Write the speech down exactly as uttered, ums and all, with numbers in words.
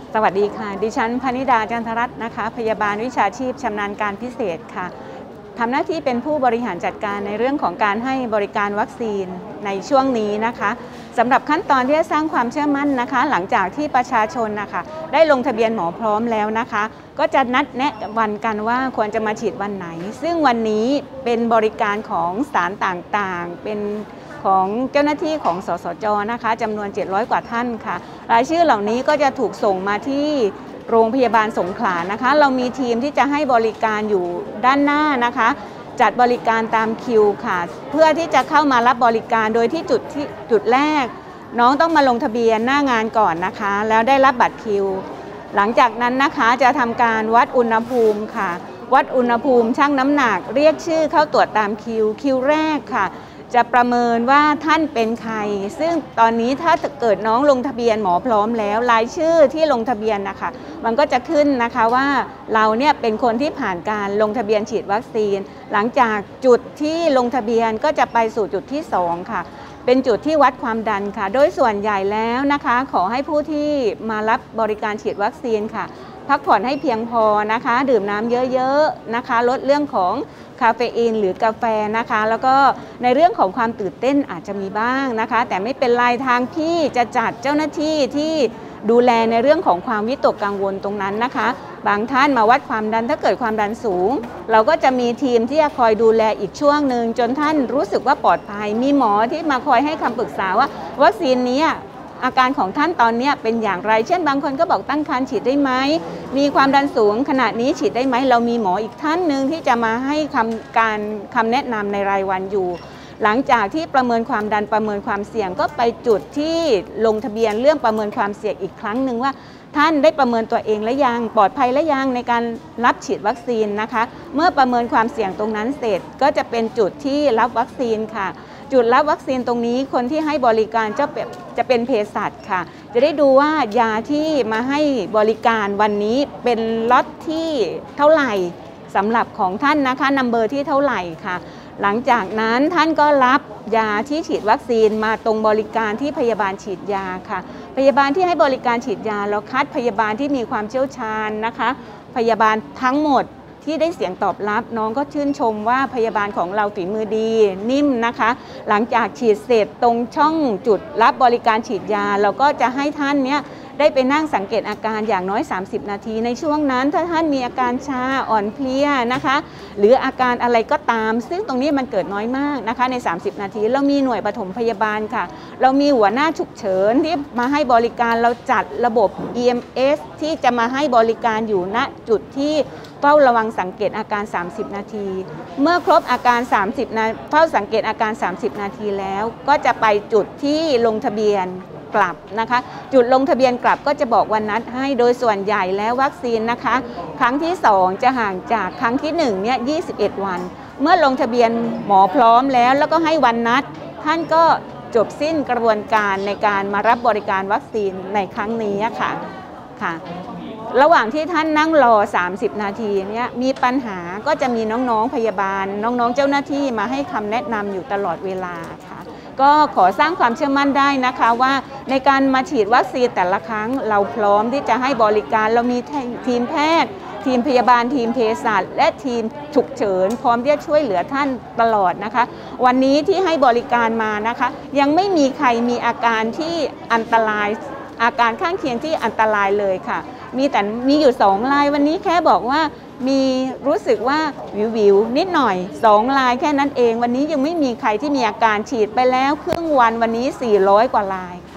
สวัสดีค่ะดิฉันพนิดาจันทรัตน์นะคะพยาบาลวิชาชีพชำนาญการพิเศษค่ะทำหน้าที่เป็นผู้บริหารจัดการในเรื่องของการให้บริการวัคซีนในช่วงนี้นะคะสำหรับขั้นตอนที่จะสร้างความเชื่อมั่นนะคะหลังจากที่ประชาชนนะคะได้ลงทะเบียนหมอพร้อมแล้วนะคะก็จะนัดแนะวันกันว่าควรจะมาฉีดวันไหนซึ่งวันนี้เป็นบริการของสถานต่างๆเป็นของเจ้าหน้าที่ของสสจนะคะจำนวนเจ็ดร้อยกว่าท่านค่ะรายชื่อเหล่านี้ก็จะถูกส่งมาที่โรงพยาบาลสงขลานะคะเรามีทีมที่จะให้บริการอยู่ด้านหน้านะคะจัดบริการตามคิวค่ะเพื่อที่จะเข้ามารับบริการโดยที่จุดที่จุดแรกน้องต้องมาลงทะเบียนหน้างานก่อนนะคะแล้วได้รับบัตรคิวหลังจากนั้นนะคะจะทำการวัดอุณหภูมิค่ะวัดอุณหภูมิชั่งน้ำหนักเรียกชื่อเข้าตรวจตามคิวคิวแรกค่ะจะประเมินว่าท่านเป็นใครซึ่งตอนนี้ถ้าเกิดน้องลงทะเบียนหมอพร้อมแล้วรายชื่อที่ลงทะเบียนนะคะมันก็จะขึ้นนะคะว่าเราเนี่ยเป็นคนที่ผ่านการลงทะเบียนฉีดวัคซีนหลังจากจุดที่ลงทะเบียนก็จะไปสู่จุดที่สองค่ะเป็นจุดที่วัดความดันค่ะโดยส่วนใหญ่แล้วนะคะขอให้ผู้ที่มารับบริการฉีดวัคซีนค่ะพักผ่อนให้เพียงพอนะคะดื่มน้ำเยอะๆนะคะลดเรื่องของคาเฟอีนหรือกาแฟนะคะแล้วก็ในเรื่องของความตื่นเต้นอาจจะมีบ้างนะคะแต่ไม่เป็นไรทางพี่จะจัดเจ้าหน้าที่ที่ดูแลในเรื่องของความวิตกกังวลตรงนั้นนะคะบางท่านมาวัดความดันถ้าเกิดความดันสูงเราก็จะมีทีมที่จะคอยดูแลอีกช่วงหนึ่งจนท่านรู้สึกว่าปลอดภัยมีหมอที่มาคอยให้คำปรึกษาว่าวัคซีนนี้อาการของท่านตอนนี้เป็นอย่างไรเช่นบางคนก็บอกตั้งครรภ์ฉีดได้ไหมมีความดันสูงขณะนี้ฉีดได้ไหมเรามีหมออีกท่านหนึ่งที่จะมาให้คำการคำแนะนำในรายวันอยู่หลังจากที่ประเมินความดันประเมินความเสี่ยงก็ไปจุดที่ลงทะเบียนเรื่องประเมินความเสี่ยงอีกครั้งหนึ่งว่าท่านได้ประเมินตัวเองและยังปลอดภัยและยังในการรับฉีดวัคซีนนะคะเมื่อประเมินความเสี่ยงตรงนั้นเสร็จก็จะเป็นจุดที่รับวัคซีนค่ะจุดรับวัคซีนตรงนี้คนที่ให้บริการจะเป็นจะเป็นเภสัชค่ะจะได้ดูว่ายาที่มาให้บริการวันนี้เป็นล็อตที่เท่าไหร่สำหรับของท่านนะคะนัมเบอร์ที่เท่าไหร่ค่ะหลังจากนั้นท่านก็รับยาที่ฉีดวัคซีนมาตรงบริการที่พยาบาลฉีดยาค่ะพยาบาลที่ให้บริการฉีดยาเราคัดพยาบาลที่มีความเชี่ยวชาญนะคะพยาบาลทั้งหมดที่ได้เสียงตอบรับน้องก็ชื่นชมว่าพยาบาลของเราฝีมือดีนิ่มนะคะหลังจากฉีดเสร็จตรงช่องจุดรับบริการฉีดยาเราก็จะให้ท่านเนี้ยได้ไปนั่งสังเกตอาการอย่างน้อยสามสิบนาทีในช่วงนั้นถ้าท่านมีอาการชาอ่อนเพลียนะคะหรืออาการอะไรก็ตามซึ่งตรงนี้มันเกิดน้อยมากนะคะในสามสิบนาทีเรามีหน่วยปฐมพยาบาลค่ะเรามีหัวหน้าฉุกเฉินที่มาให้บริการเราจัดระบบ อี เอ็ม เอส ที่จะมาให้บริการอยู่ณจุดที่เฝ้าระวังสังเกตอาการสามสิบนาทีเมื่อครบอาการสามสิบนาทีเฝ้าสังเกตอาการสามสิบนาทีแล้วก็จะไปจุดที่ลงทะเบียนกลับนะคะจุดลงทะเบียนกลับก็จะบอกวันนัดให้โดยส่วนใหญ่แล้ววัคซีนนะคะครั้งที่สองจะห่างจากครั้งที่หนึ่งเนี่ยยี่สิบเอ็ดวันเมื่อลงทะเบียนหมอพร้อมแล้วแล้วก็ให้วันนัดท่านก็จบสิ้นกระบวนการในการมารับบริการวัคซีนในครั้งนี้ค่ะค่ะระหว่างที่ท่านนั่งรอสามสิบนาทีเนี่ยมีปัญหาก็จะมีน้องๆพยาบาลน้องๆเจ้าหน้าที่มาให้คำแนะนำอยู่ตลอดเวลาค่ะก็ขอสร้างความเชื่อมั่นได้นะคะว่าในการมาฉีดวัคซีนแต่ละครั้งเราพร้อมที่จะให้บริการเรามีทีมแพทย์ทีมพยาบาลทีมเภสัชและทีมฉุกเฉินพร้อมที่จะช่วยเหลือท่านตลอดนะคะวันนี้ที่ให้บริการมานะคะยังไม่มีใครมีอาการที่อันตรายอาการข้างเคียงที่อันตรายเลยค่ะมีแต่มีอยู่สองรายวันนี้แค่บอกว่ามีรู้สึกว่าวิววิวนิดหน่อยสองรายแค่นั้นเองวันนี้ยังไม่มีใครที่มีอาการฉีดไปแล้วครึ่งวันวันนี้สี่ร้อยกว่าราย